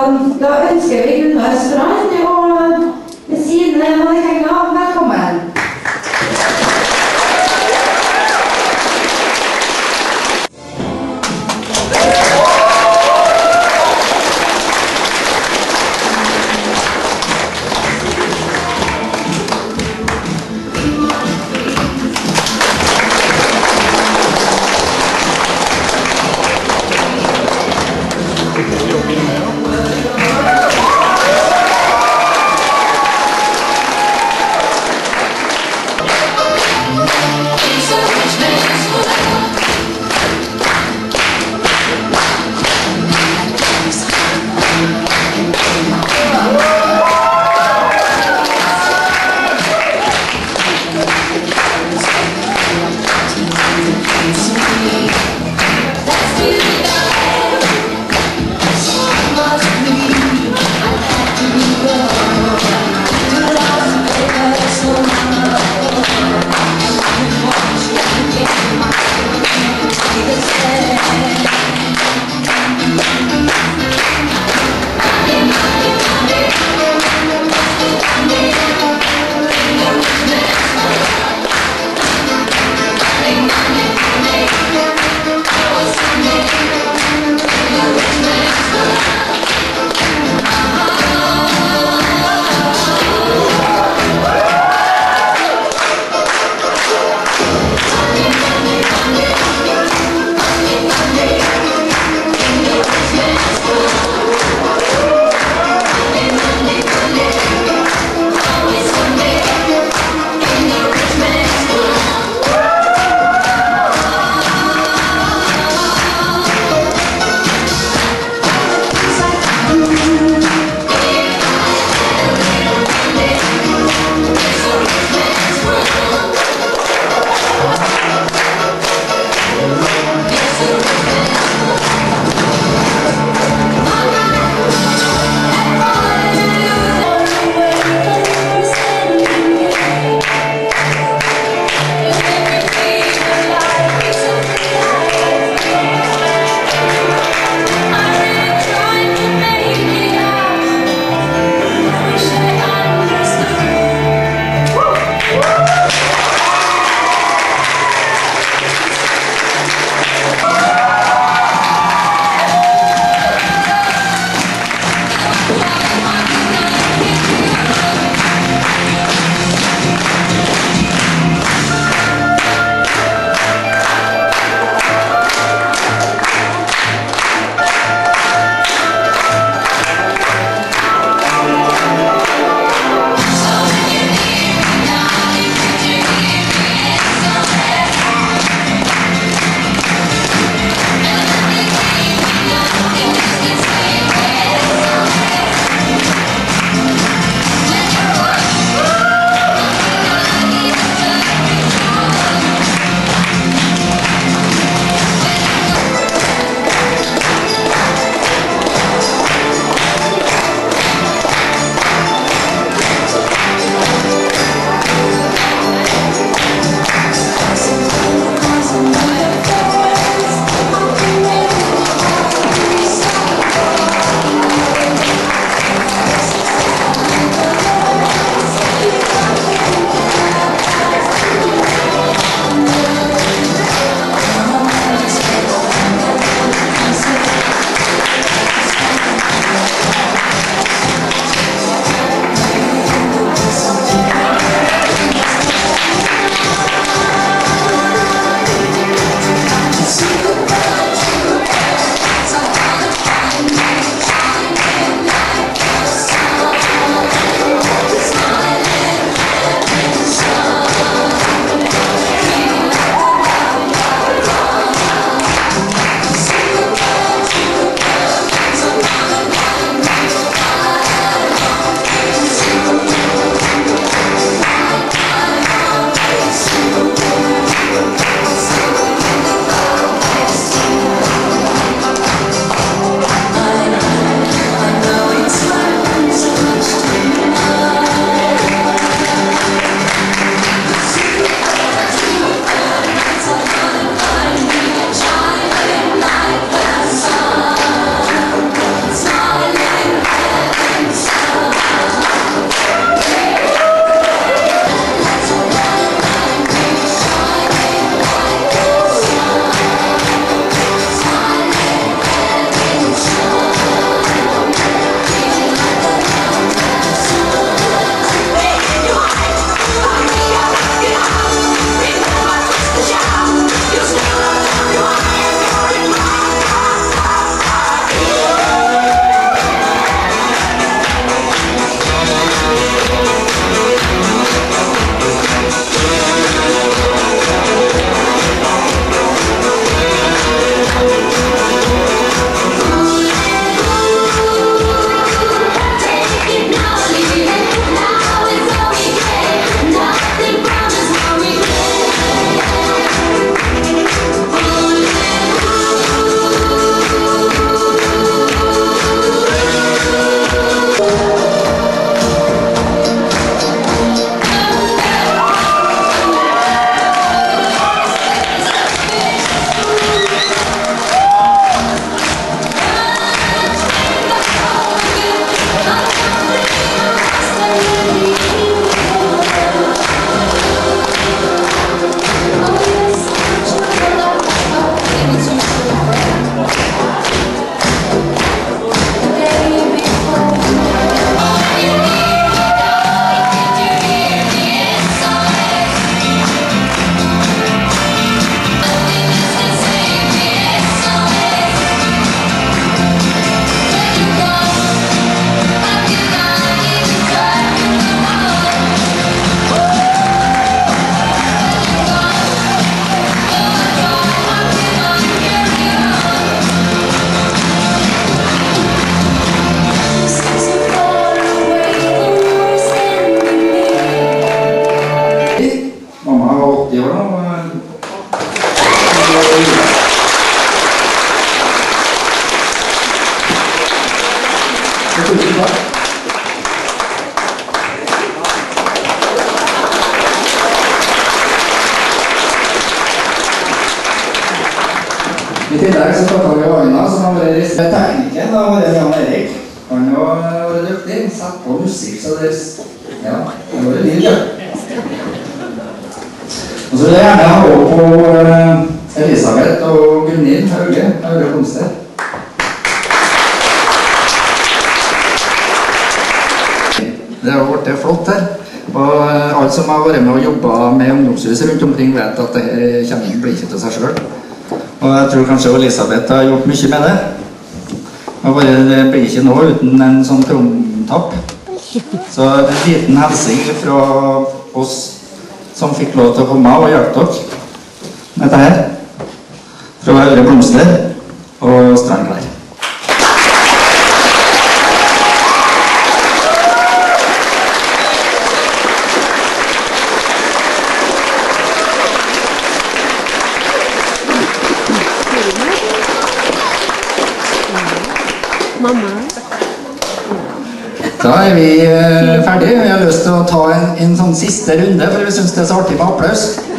da ønsker vi Gunnar Strand og ved siden av Henga. Velkommen. I tillegg så takker vi Agna, som har vært teknikken av Jan Erik. Han har vært dyktig, satt på musikk, så det ja, det var litt ja. Og så vil jeg gjerne ha på Elisabeth og Gunhild Hauge, Hauge Blomster. Det har vært flott her, og alle som har vært med og jobbet med ungdomshus rundt omkring vet at det blir ikke til seg selv. Og jeg tror kanskje Elisabeth har gjort mye med det. Det blir ikke noe uten en sånn krumtapp. Så en liten helsing fra oss som fikk lov til å komme og hjelpe dere med dette her. Fra Hauge Blomster og Strandklær. Mamma. Da vi ferdige. Vi har lyst til å ta en sånn siste runde, for vi synes det er så artig med applaus.